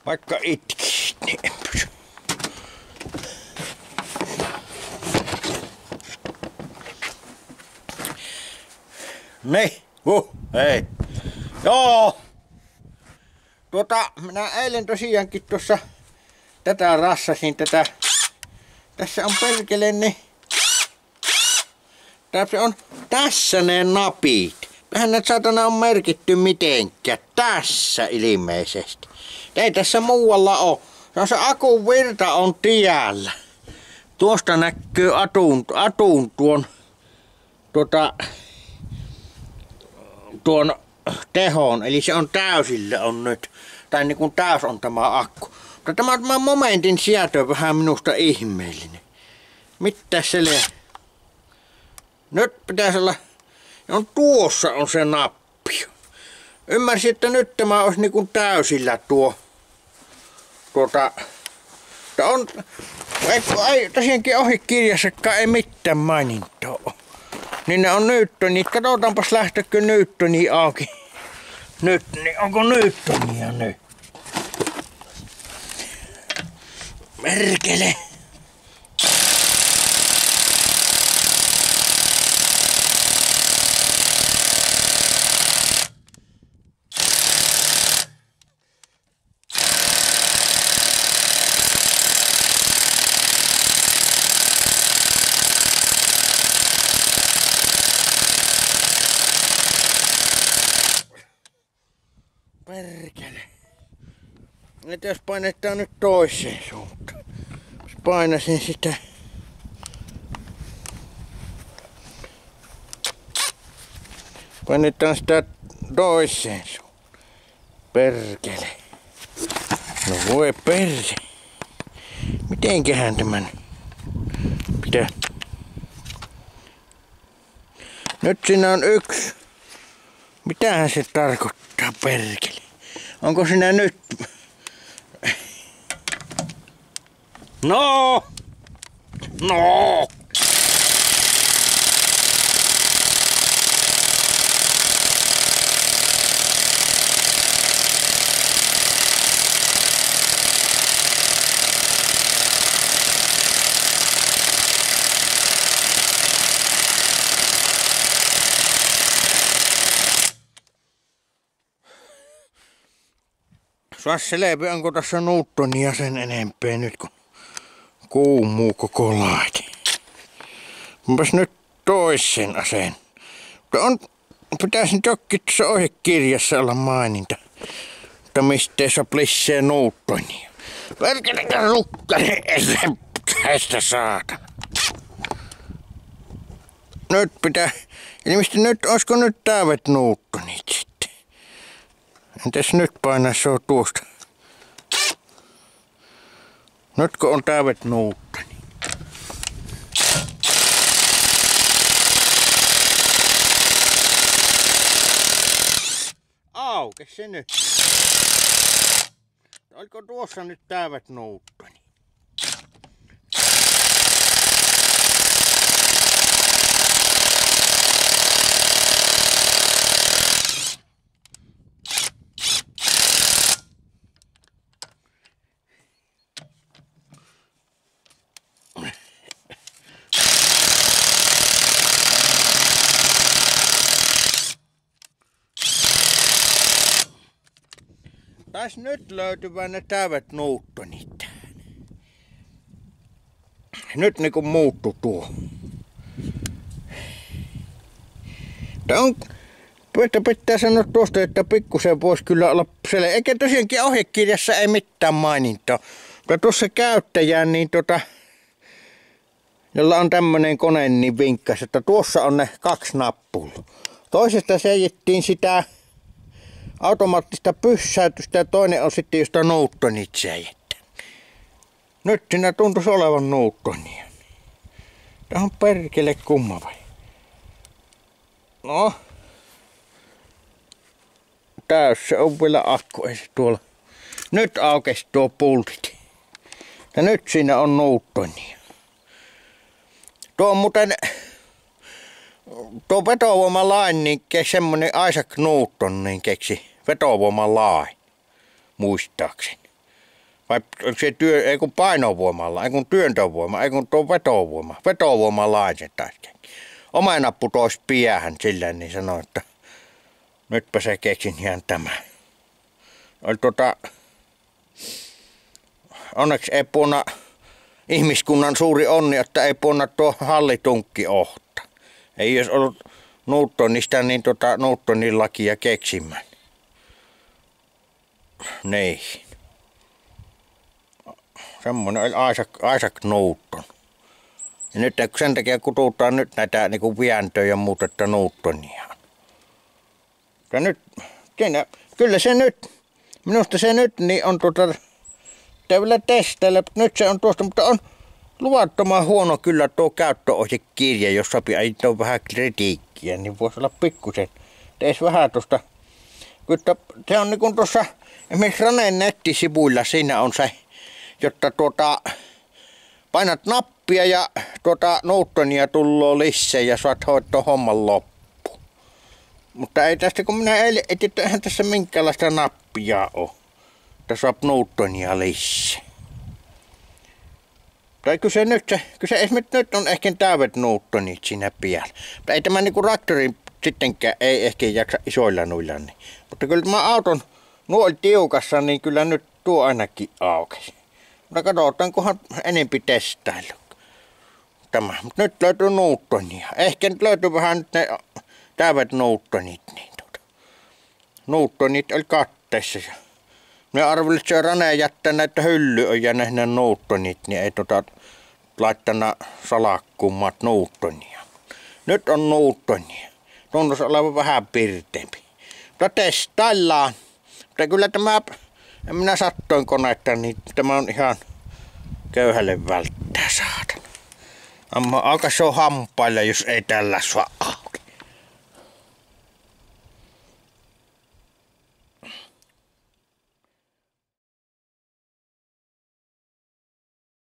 Vaikka itkisit, niin en pysy. Niin, hei. Joo. Minä eilen tosiaankin tuossa tätä rassasin tätä. Tässä on perkele niin. Tässä ne napit. Vähän näitä saatana on merkitty mitenkään. Tässä ilmeisesti. Ei tässä muualla oo. Se akun virta on tiellä. Tuosta näkyy atun tuon tehon. Eli se on täysillä on nyt. Tai niin kuin täys on tämä akku. Mutta tämä momentin sijältö on vähän minusta ihmeellinen. Mitä se lie? Nyt pitäisi olla. Tuossa on se nappi. Ymmärsin, että nyt tämä olisi niin kuin täysillä on. Ei tosiaankin ohjekirjassakaan ei mitään mainintaa. Niin ne on Newtonit. Katsotaanpas lähtökö Newtoni auki. Nyt, niin onko Newtonia nyt? Merkele. Perkele. Nyt jos painetaan nyt toiseen suuntaan. Jos painasin sitä. Painetaan sitä toiseen suuntaan. Perkele. No voi perse. Mitenköhän tämän pitää? Nyt siinä on yksi. Mitähän se tarkoittaa, perkele? Onko sinä nyt? No! No! Saa selvä, onko tässä Newtonia sen enempää nyt kun kuumuu koko laite. Onpas nyt toisen aseen. Pitäisi nyt jokin tuossa ohjekirjassa olla maininta. Mutta mistä saa plissee Newtonia. Perkelekä rukkari tästä saata. Nyt pitää. Ilmeisesti nyt, olisiko nyt täydet Newtonit sitten? Entäs nyt painaa se on tuosta? Nytkö on täydet Newtoni? Auke se nyt. Oliko tuossa nyt täydet Newtoni? Taisi nyt löytyvä ne täydet Newtonit. Nyt niinku muuttu tuo. Pitää sanoa tuosta, että pikkusen voisi kyllä olla selvä. Eikä tosiaankin ohjekirjassa ei mitään mainintaa. Mutta tuossa käyttäjään niin jolla on tämmönen kone niin vinkkas, että tuossa on ne 2 nappulaa. Toisesta seijittiin sitä automaattista pyssäytystä ja toinen on sitten josta Newtonit seijättää. Nyt siinä tuntuisi olevan Newtonia. Tämä on perkele kumma vai? No. Täyssä on vielä akku, ei se tuolla. Nyt aukesi tuo pultit. Ja nyt siinä on Newtonia. Tuo on muuten tuo vetovoimalain, niin semmonen Isaac Newton niin keksi vetovoimalain, muistaakseni. Vai se ei kun painovoimalla, ei kun työntövoima, ei kun tuo vetovoima. Vetovoimalla lain taas. Omena putoisi päähän silleen, niin sanoi, että nytpä se keksin ihan tämä. Oli onneksi ei puhunut ihmiskunnan suuri onni, että ei puhunut tuo hallitunkki ohta. Ei olisi ollut Newtonista niin Newtonin lakia keksimään. Niin. Semmoinen oli Isaac Newton. Ja nyt sen takia kututaan nyt näitä niinku vientöjä ja muuta, että Newtonia. Ja nyt, kyllä se nyt, minusta se nyt niin on pitää vielä testailla, nyt se on tuosta, mutta on luvattoman huono kyllä tuo käyttöohjekirja, jos sopii aitoa vähän kritiikkiä, niin voisi olla pikkusen. Teis vähän tuosta, se on niin kuin tuossa, esimerkiksi Raneen nettisivuilla siinä on se, jotta painat nappia ja Newtonia tulloo lisää ja saat hoitaa homman loppu. Mutta ei tästä, kun minä eilen etin, että eihän tässä minkäänlaista nappia ole. Että saa Newtonia lisää. Tai kyllä esimerkiksi nyt on ehkä täydet Newtonit siinä päällä. Mutta ei tämä niinku traktorin sittenkään ei ehkä jaksa isoilla nuilla. Niin. Mutta kyllä tämä auton nuoli tiukassa, niin kyllä nyt tuo ainakin aukesi. Mutta katsotaankohan enempi testailu. Tämä. Mutta nyt löytyy Newtonia. Ehkä nyt löytyy vähän nyt ne täydet Newtonit. Niin Newtonit oli katteessa. Ne arvelin, että se Rane jättää näitä hyllyä ja ne Newtonit, niin ei laittanut salakkumat Newtonia. Nyt on Newtonia. Tuntuisi olevan vähän pirteempi. Mutta testaillaan. Mutta kyllä tämä, en minä sattoin koneetta, niin tämä on ihan köyhälle välttää saada. Amma alkaa se on hampailla, jos ei tällä saa.